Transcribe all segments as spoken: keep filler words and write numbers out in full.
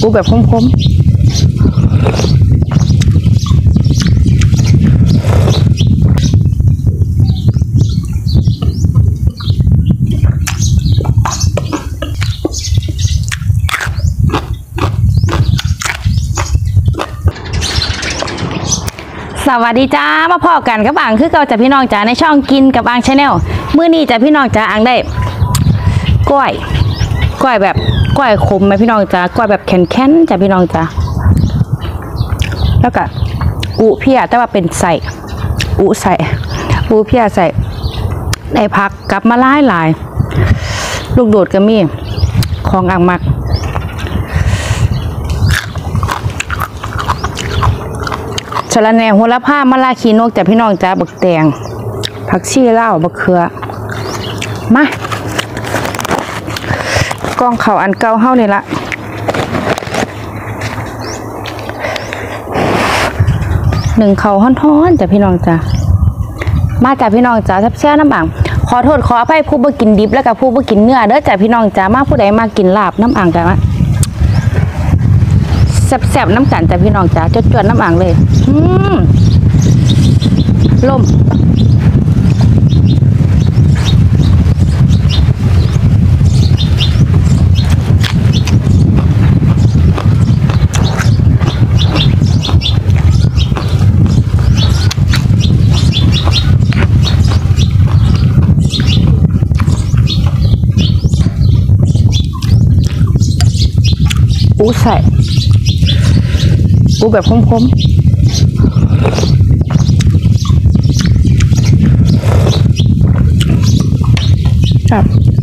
แบบคมๆสวัสดีจ้ามาพอกันกับอ่างคือเก่าจากพี่น้องจ๋าในช่องกินกับอ่างชาแนลมื้อนี้จะพี่น้องจ๋าอ่างได้ก้อยก้อยแบบก้อยขมไหมพี่น้องจ๋าก้อยแบบแข็งๆจ้ะพี่น้องจ๋าแล้วก็อุเพียแต่ว่าเป็นใส่อุใส่อุเพียใส่ได้พักกลับมาหลายหลายลูกโดดก็มีของอ่างมักสะระแหน่โหระพามะลาขีนกจากพี่น้องจ้าบักแตงผักชีลาวบักเขือมากองเขาอันเก่าเฮาเลยละหนึ่งเขาฮ้อนๆจากพี่น้องจ้ามาจากพี่น้องจ้าแซ่บๆน้ำอ่างขอโทษขออภัยผู้บ่กินดิบแล้วก็ผู้บ่กินเนื้อเด้อจากพี่น้องจ้ามาผู้ใดมากินลาบน้ำอ่างกันวะแซ่บๆน้ำกันแต่พี่น้องจ๋าจดๆน้ำอ่างเลยอืมลมอู้ใส่อูแบบคมๆครับ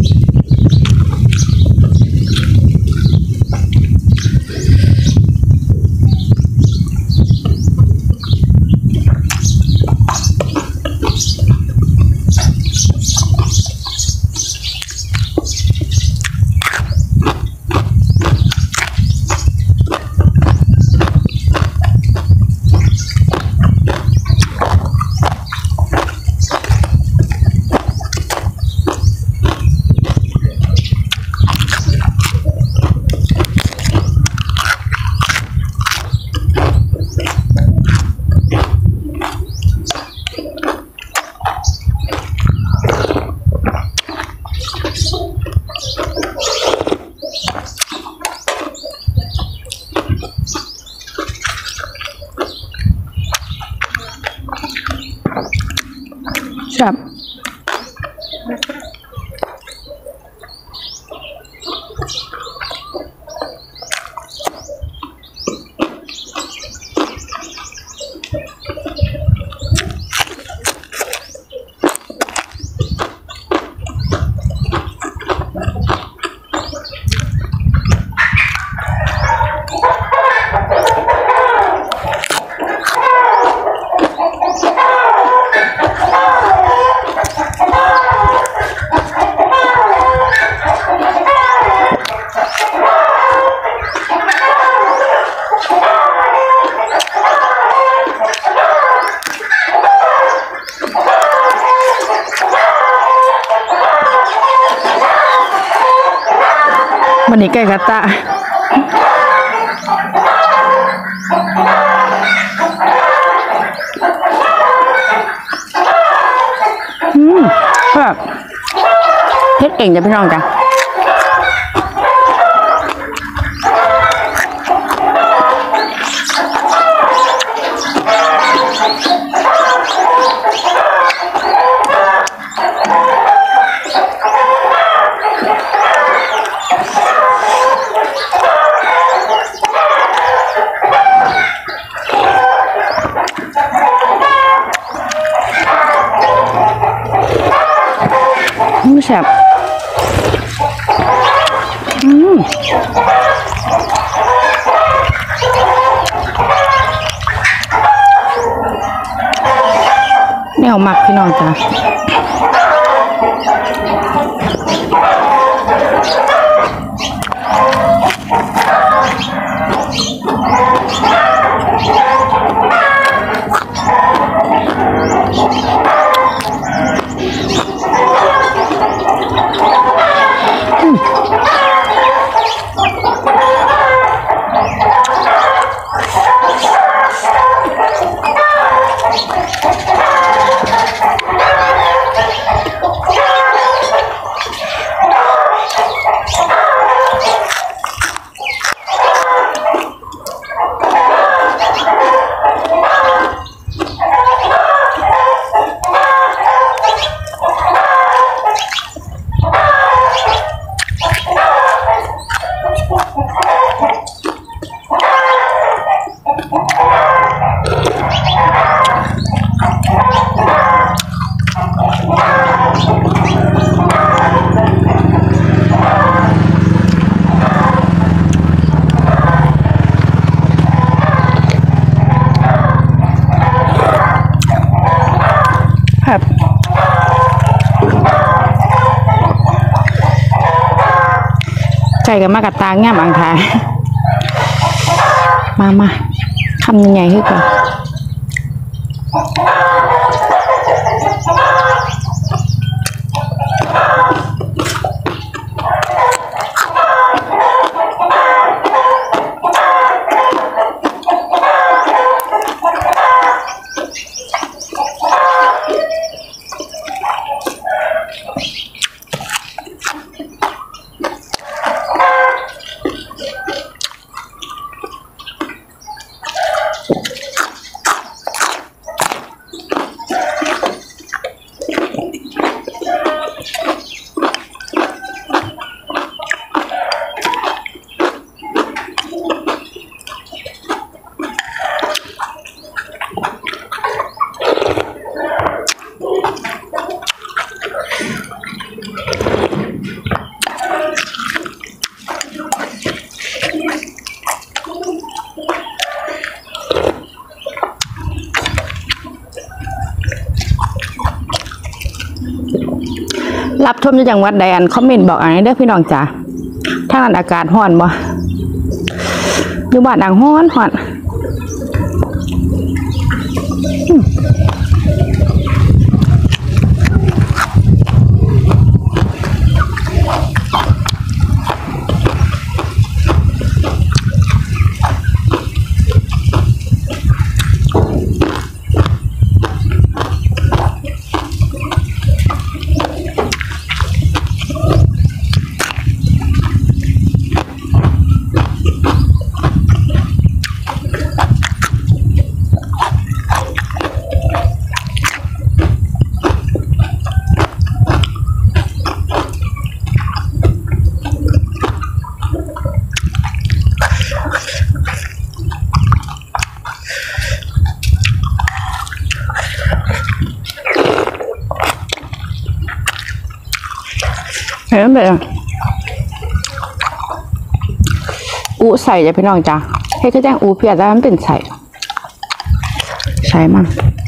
ครับวันนี้ไก่กระตะอืมแบบเฮ็ดเก่งจ้ะพี่น้องจ้ะแซ่บอืมนี่เอาหมักพี่น้องจ้ะก่กับมากระตางแง่บางทายมามาทำยังไงให้ก่อนรับชมจากจังหวัดใดอันคอมเมนต์บอกอันนี้เด้อพี่น้องจ๋าถ้าอันอากาศร้อนบ่อยู่บ้านดังร้อนร้อนเห็นไหมอูใส่จะพี่น้องจ้ะให้ก็แจ้งอูเพียรแล้วมันเป็นใส่ใส่มัน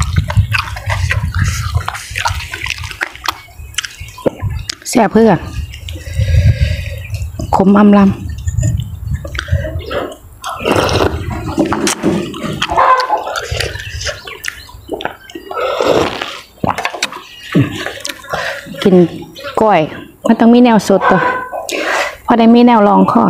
แซ่บเพื่อขมอำลำกินก้อยมันต้องมีแนวสดตัวพอได้มีแนวรองข้อ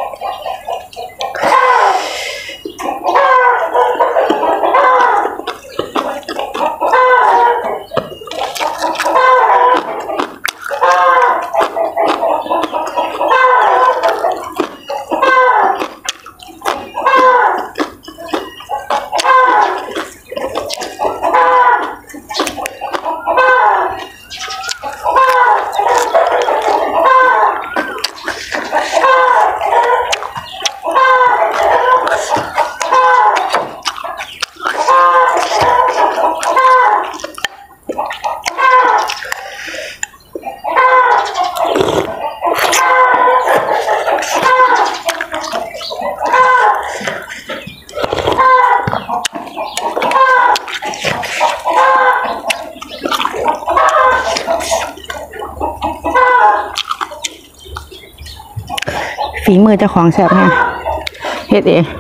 ฝีมือเจ้าของแซ่บแน่เฮ็ดเอง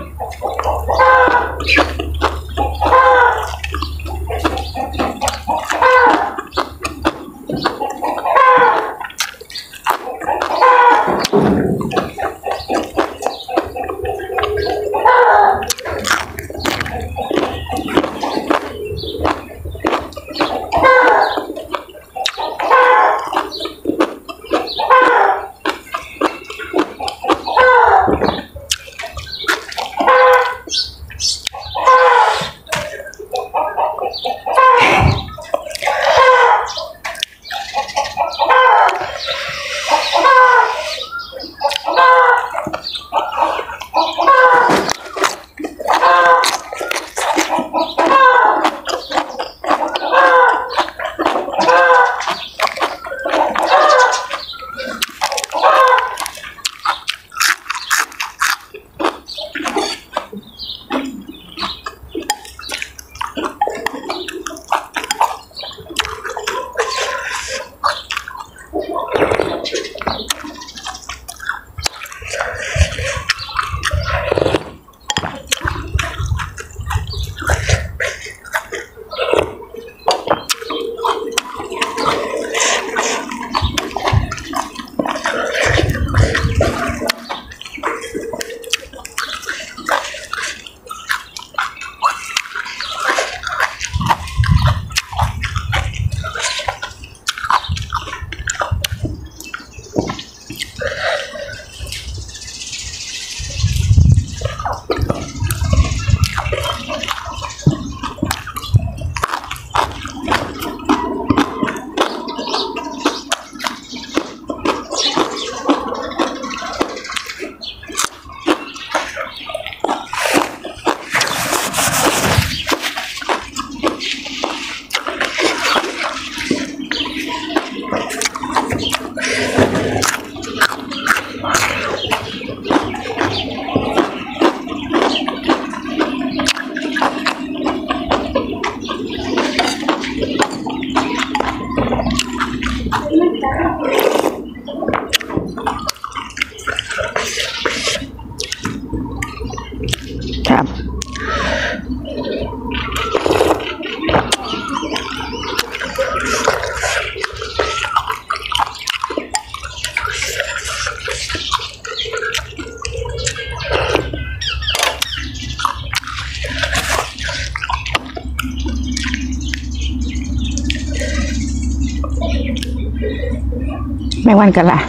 แมงวันกันละ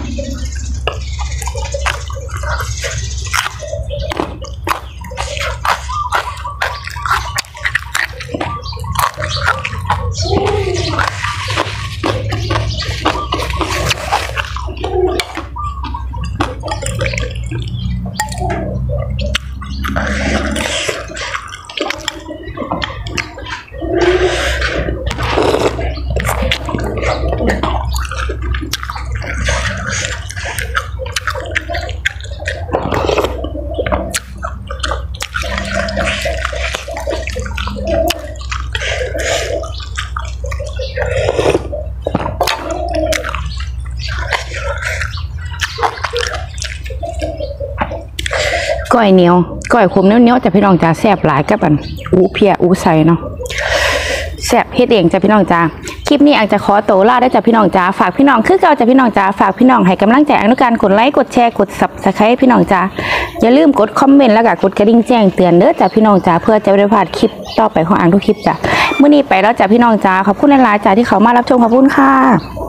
ก้อยเหนียวก้อยขมเนี้ยวๆจะพี่น้องจ้าแซ่บหลายกับอันอูเพียอูใส่เนาะแซ่บเฮ็ดเองจ้ะพี่น้องจ้าคลิปนี้อาจจะขอโตล่าได้จ้ะพี่น้องจ้าฝากพี่น้องคือเก่าจ้ะพี่น้องจ้าฝากพี่น้องให้กำลังใจอันด้วยการกดไลค์กดแชร์กดซับสไครต์พี่น้องจ้าอย่าลืมกดคอมเมนต์แล้วก็กดกระดิ่งแจ้งเตือนเด้อจ้ะพี่น้องจ้าเพื่อจะไม่ได้พลาดคลิปต่อไปของอ่างทุกคลิปจ้ะมื้อนี้ไปแล้วจ้ะพี่น้องจ้าขอบคุณหลายๆจ้าที่เขามารับชมขอบคุณค่ะ